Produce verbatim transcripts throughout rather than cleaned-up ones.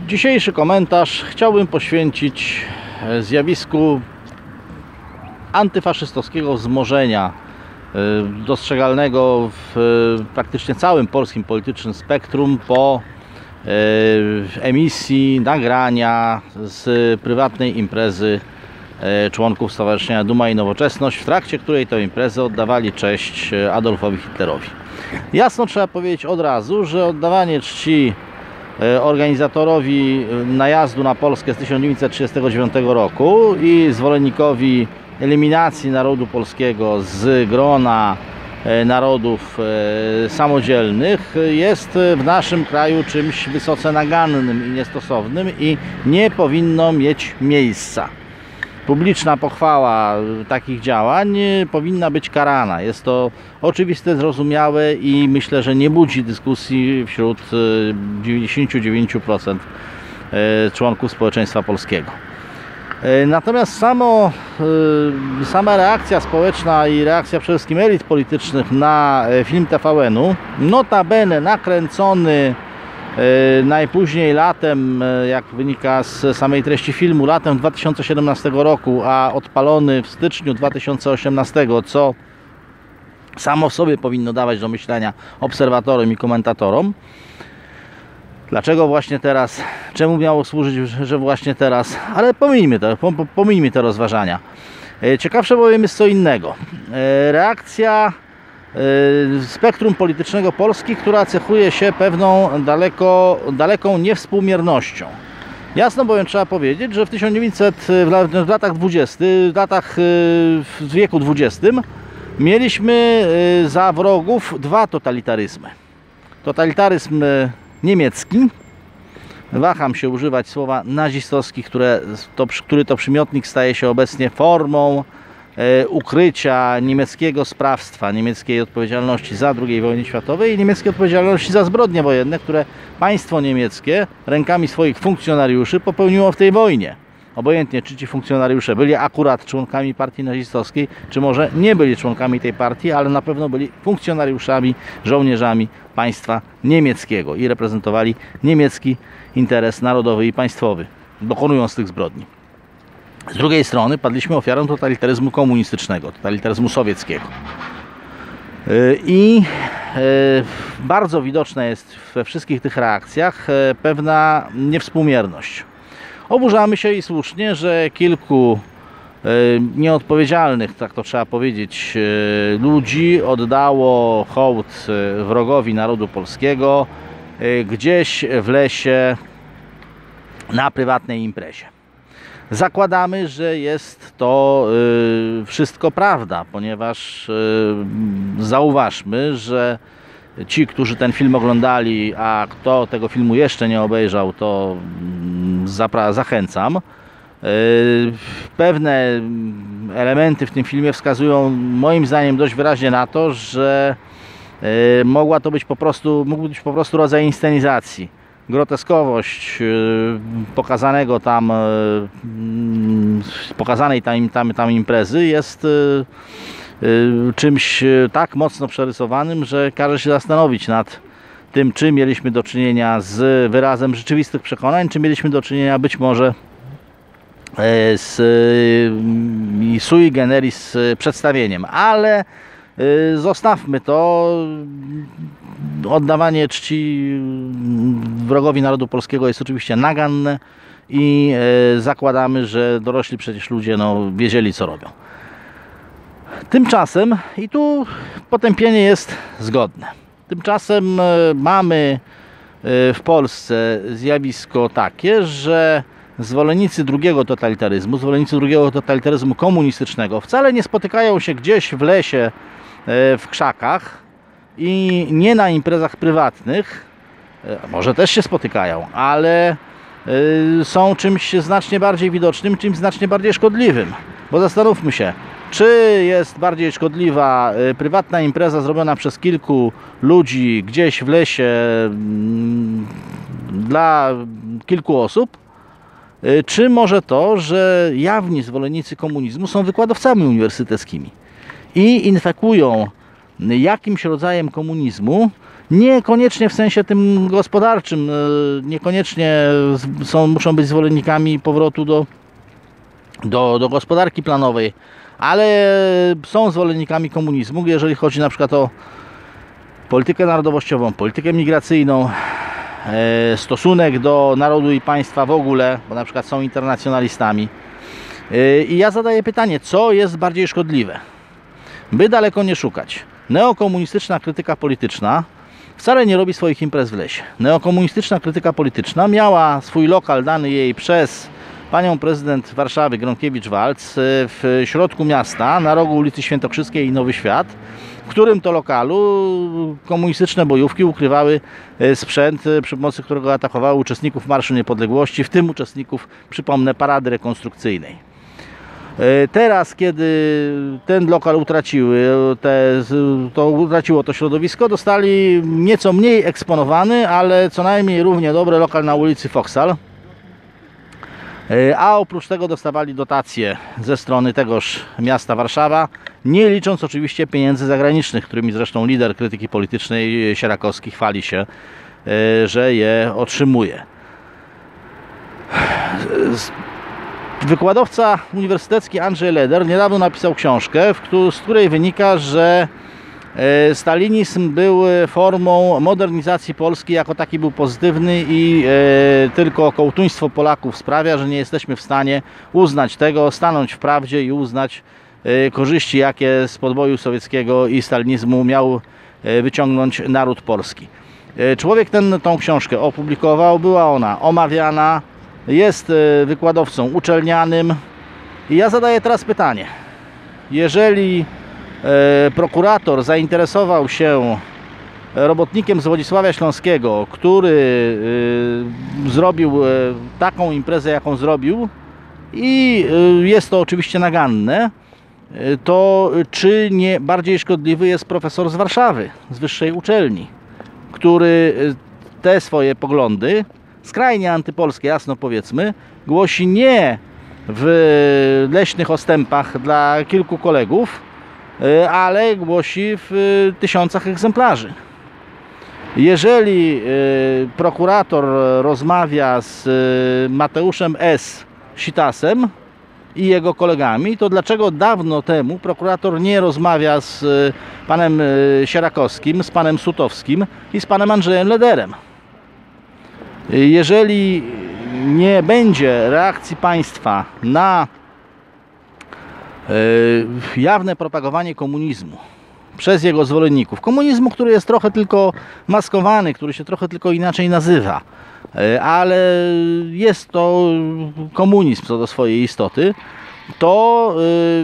Dzisiejszy komentarz chciałbym poświęcić zjawisku antyfaszystowskiego wzmożenia dostrzegalnego w praktycznie całym polskim politycznym spektrum po emisji nagrania z prywatnej imprezy członków Stowarzyszenia Duma i Nowoczesność, w trakcie której to imprezy oddawali cześć Adolfowi Hitlerowi. Jasno trzeba powiedzieć od razu, że oddawanie czci organizatorowi najazdu na Polskę z tysiąc dziewięćset trzydziestego dziewiątego roku i zwolennikowi eliminacji narodu polskiego z grona narodów samodzielnych jest w naszym kraju czymś wysoce nagannym i niestosownym i nie powinno mieć miejsca. Publiczna pochwała takich działań powinna być karana. Jest to oczywiste, zrozumiałe i myślę, że nie budzi dyskusji wśród dziewięćdziesięciu dziewięciu procent członków społeczeństwa polskiego. Natomiast samo, sama reakcja społeczna i reakcja przede wszystkim elit politycznych na film T V N-u, notabene nakręcony najpóźniej latem, jak wynika z samej treści filmu, latem dwa tysiące siedemnastego roku, a odpalony w styczniu dwa tysiące osiemnastego, co samo w sobie powinno dawać do myślenia obserwatorom i komentatorom. Dlaczego właśnie teraz? Czemu miało służyć, że właśnie teraz? Ale pomijmy to, pomijmy te rozważania. Ciekawsze bowiem jest co innego. Reakcja spektrum politycznego Polski, która cechuje się pewną daleko, daleką niewspółmiernością. Jasno bowiem trzeba powiedzieć, że w tysiąc dziewięćset, w latach dwudziestych, w latach w wieku dwudziestym mieliśmy za wrogów dwa totalitaryzmy. Totalitaryzm niemiecki, waham się używać słowa nazistowski, które to, który to przymiotnik staje się obecnie formą e, ukrycia niemieckiego sprawstwa, niemieckiej odpowiedzialności za drugiej wojny światowej i niemieckiej odpowiedzialności za zbrodnie wojenne, które państwo niemieckie rękami swoich funkcjonariuszy popełniło w tej wojnie. Obojętnie, czy ci funkcjonariusze byli akurat członkami partii nazistowskiej, czy może nie byli członkami tej partii, ale na pewno byli funkcjonariuszami, żołnierzami państwa niemieckiego i reprezentowali niemiecki interes narodowy i państwowy, dokonując tych zbrodni. Z drugiej strony padliśmy ofiarą totalitaryzmu komunistycznego, totalitaryzmu sowieckiego. I bardzo widoczna jest we wszystkich tych reakcjach pewna niewspółmierność. Oburzamy się i słusznie, że kilku nieodpowiedzialnych, tak to trzeba powiedzieć, ludzi oddało hołd wrogowi narodu polskiego gdzieś w lesie na prywatnej imprezie. Zakładamy, że jest to wszystko prawda, ponieważ zauważmy, że ci, którzy ten film oglądali, a kto tego filmu jeszcze nie obejrzał, to zachęcam. Pewne elementy w tym filmie wskazują moim zdaniem dość wyraźnie na to, że mogła to być po prostu, mógł być po prostu rodzaj inscenizacji. Groteskowość pokazanego tam, pokazanej tam, tam, tam imprezy jest czymś tak mocno przerysowanym, że każe się zastanowić nad tym, czy mieliśmy do czynienia z wyrazem rzeczywistych przekonań, czy mieliśmy do czynienia być może z sui generis przedstawieniem. Ale zostawmy to. Oddawanie czci wrogowi narodu polskiego jest oczywiście naganne i zakładamy, że dorośli przecież ludzie no, wiedzieli, co robią. Tymczasem, i tu potępienie jest zgodne, tymczasem mamy w Polsce zjawisko takie, że zwolennicy drugiego totalitaryzmu, zwolennicy drugiego totalitaryzmu komunistycznego wcale nie spotykają się gdzieś w lesie, w krzakach i nie na imprezach prywatnych, może też się spotykają, ale są czymś znacznie bardziej widocznym, czymś znacznie bardziej szkodliwym. Bo zastanówmy się, czy jest bardziej szkodliwa prywatna impreza zrobiona przez kilku ludzi gdzieś w lesie dla kilku osób, czy może to, że jawni zwolennicy komunizmu są wykładowcami uniwersyteckimi i infekują jakimś rodzajem komunizmu Niekoniecznie w sensie tym gospodarczym, niekoniecznie są, muszą być zwolennikami powrotu do, do, do gospodarki planowej, ale są zwolennikami komunizmu, jeżeli chodzi na przykład o politykę narodowościową, politykę migracyjną, stosunek do narodu i państwa w ogóle, bo na przykład są internacjonalistami. I ja zadaję pytanie, co jest bardziej szkodliwe? By daleko nie szukać. Neokomunistyczna krytyka polityczna wcale nie robi swoich imprez w lesie. Neokomunistyczna krytyka polityczna miała swój lokal dany jej przez panią prezydent Warszawy Gronkiewicz-Waltz w środku miasta, na rogu ulicy Świętokrzyskiej i Nowy Świat, w którym to lokalu komunistyczne bojówki ukrywały sprzęt, przy pomocy którego atakowały uczestników Marszu Niepodległości, w tym uczestników, przypomnę, parady rekonstrukcyjnej. Teraz, kiedy ten lokal utraciły, te, to utraciło to środowisko, dostali nieco mniej eksponowany, ale co najmniej równie dobry lokal na ulicy Foksal. A oprócz tego dostawali dotacje ze strony tegoż miasta Warszawa, nie licząc oczywiście pieniędzy zagranicznych, którymi zresztą lider krytyki politycznej Sierakowski chwali się, że je otrzymuje. Wykładowca uniwersytecki Andrzej Leder niedawno napisał książkę, z której wynika, że stalinizm był formą modernizacji Polski, jako taki był pozytywny i tylko kołtuństwo Polaków sprawia, że nie jesteśmy w stanie uznać tego, stanąć w prawdzie i uznać korzyści, jakie z podboju sowieckiego i stalinizmu miał wyciągnąć naród polski. Człowiek ten tą książkę opublikował, była ona omawiana, jest wykładowcą uczelnianym i ja zadaję teraz pytanie. Jeżeli prokurator zainteresował się robotnikiem z Wodzisławia Śląskiego, który zrobił taką imprezę, jaką zrobił, i jest to oczywiście naganne, to czy nie bardziej szkodliwy jest profesor z Warszawy, z wyższej uczelni, który te swoje poglądy, skrajnie antypolskie, jasno powiedzmy, głosi nie w leśnych ostępach dla kilku kolegów, ale głosi w tysiącach egzemplarzy. Jeżeli prokurator rozmawia z Mateuszem S. Sitasem i jego kolegami, to dlaczego dawno temu prokurator nie rozmawia z panem Sierakowskim, z panem Sutowskim i z panem Andrzejem Lederem? Jeżeli nie będzie reakcji państwa na jawne propagowanie komunizmu przez jego zwolenników, komunizmu, który jest trochę tylko maskowany, który się trochę tylko inaczej nazywa, ale jest to komunizm co do swojej istoty, to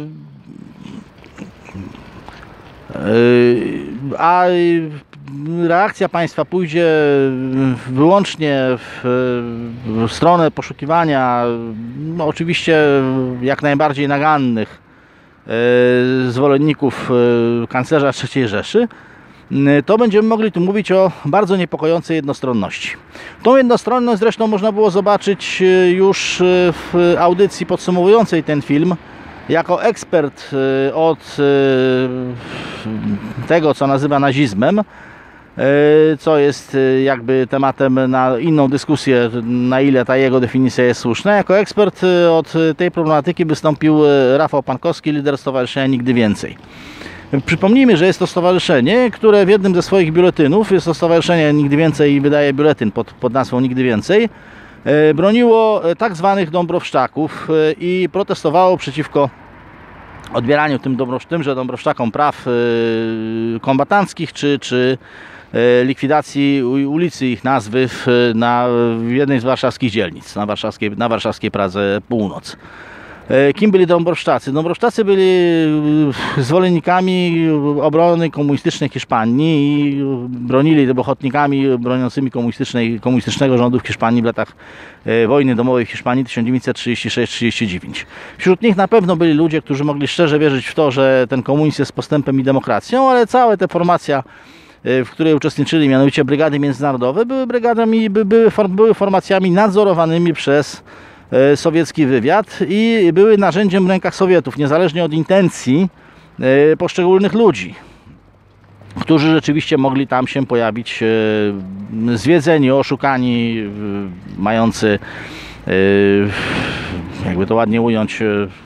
a reakcja państwa pójdzie wyłącznie w stronę poszukiwania, no oczywiście jak najbardziej nagannych zwolenników kanclerza trzeciej Rzeszy, to będziemy mogli tu mówić o bardzo niepokojącej jednostronności. Tą jednostronność zresztą można było zobaczyć już w audycji podsumowującej ten film. Jako ekspert od tego, co nazywa nazizmem, co jest jakby tematem na inną dyskusję, na ile ta jego definicja jest słuszna. Jako ekspert od tej problematyki wystąpił Rafał Pankowski, lider stowarzyszenia Nigdy Więcej. Przypomnijmy, że jest to stowarzyszenie, które w jednym ze swoich biuletynów, jest to stowarzyszenie Nigdy Więcej i wydaje biuletyn pod, pod nazwą Nigdy Więcej, broniło tak zwanych dąbrowszczaków i protestowało przeciwko odbieraniu tym tymże dąbrowszczakom praw kombatanckich czy, czy likwidacji ulicy ich nazwy w, na, w jednej z warszawskich dzielnic, na warszawskiej, na warszawskiej Pradze Północ. Kim byli dąbrowszczacy? Dąbrowszczacy byli zwolennikami obrony komunistycznej Hiszpanii i bronili robotnikami broniącymi komunistycznej, komunistycznego rządu w Hiszpanii w latach wojny domowej w Hiszpanii tysiąc dziewięćset trzydziesty szósty trzydziesty dziewięć. Wśród nich na pewno byli ludzie, którzy mogli szczerze wierzyć w to, że ten komunizm jest postępem i demokracją, ale cała ta formacja, w której uczestniczyli, mianowicie brygady międzynarodowe, były brygadami, były, były formacjami nadzorowanymi przez sowiecki wywiad i były narzędziem w rękach Sowietów, niezależnie od intencji poszczególnych ludzi. którzy rzeczywiście mogli tam się pojawić zwiedzeni, oszukani, mający, jakby to ładnie ująć,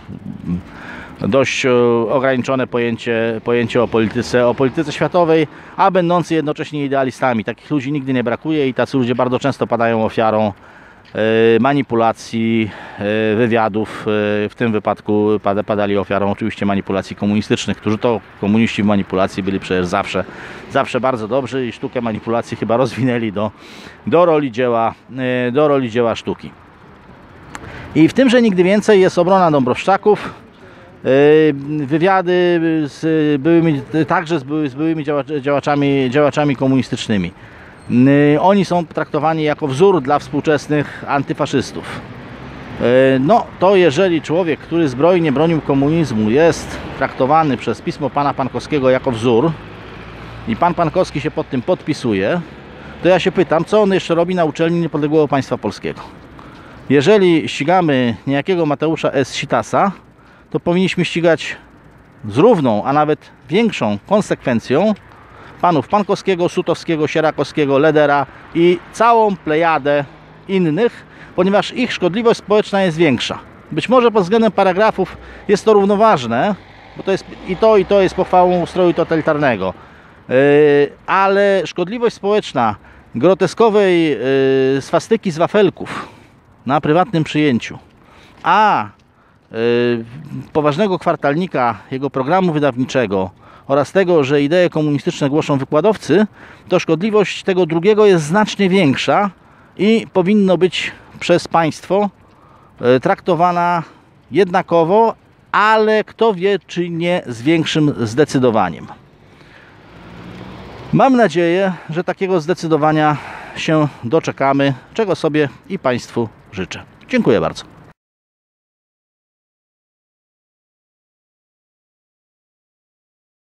dość ograniczone pojęcie, pojęcie o polityce, o polityce światowej, a będący jednocześnie idealistami. Takich ludzi nigdy nie brakuje i tacy ludzie bardzo często padają ofiarą manipulacji, wywiadów. W tym wypadku padali ofiarą oczywiście manipulacji komunistycznych, którzy to komuniści w manipulacji byli przecież zawsze, zawsze bardzo dobrzy i sztukę manipulacji chyba rozwinęli do, do, roli dzieła, do roli dzieła sztuki. I w tymże Nigdy więcej jest obrona Dąbrowszczaków, wywiady z byłymi, także z, były, z byłymi działaczami, działaczami komunistycznymi. Oni są traktowani jako wzór dla współczesnych antyfaszystów. No to jeżeli człowiek, który zbrojnie bronił komunizmu, jest traktowany przez pismo pana Pankowskiego jako wzór i pan Pankowski się pod tym podpisuje, to ja się pytam, co on jeszcze robi na uczelni Niepodległego Państwa Polskiego. Jeżeli ścigamy niejakiego Mateusza S. Sitasa, to powinniśmy ścigać z równą, a nawet większą konsekwencją panów Pankowskiego, Sutowskiego, Sierakowskiego, Ledera i całą plejadę innych, ponieważ ich szkodliwość społeczna jest większa. Być może pod względem paragrafów jest to równoważne, bo to jest i to, i to jest pochwałą ustroju totalitarnego. Yy, ale szkodliwość społeczna groteskowej yy, swastyki z wafelków na prywatnym przyjęciu, a yy, poważnego kwartalnika jego programu wydawniczego oraz tego, że idee komunistyczne głoszą wykładowcy, to szkodliwość tego drugiego jest znacznie większa i powinno być przez państwo traktowana jednakowo, ale kto wie, czy nie z większym zdecydowaniem. Mam nadzieję, że takiego zdecydowania się doczekamy, czego sobie i państwu życzę. Dziękuję bardzo.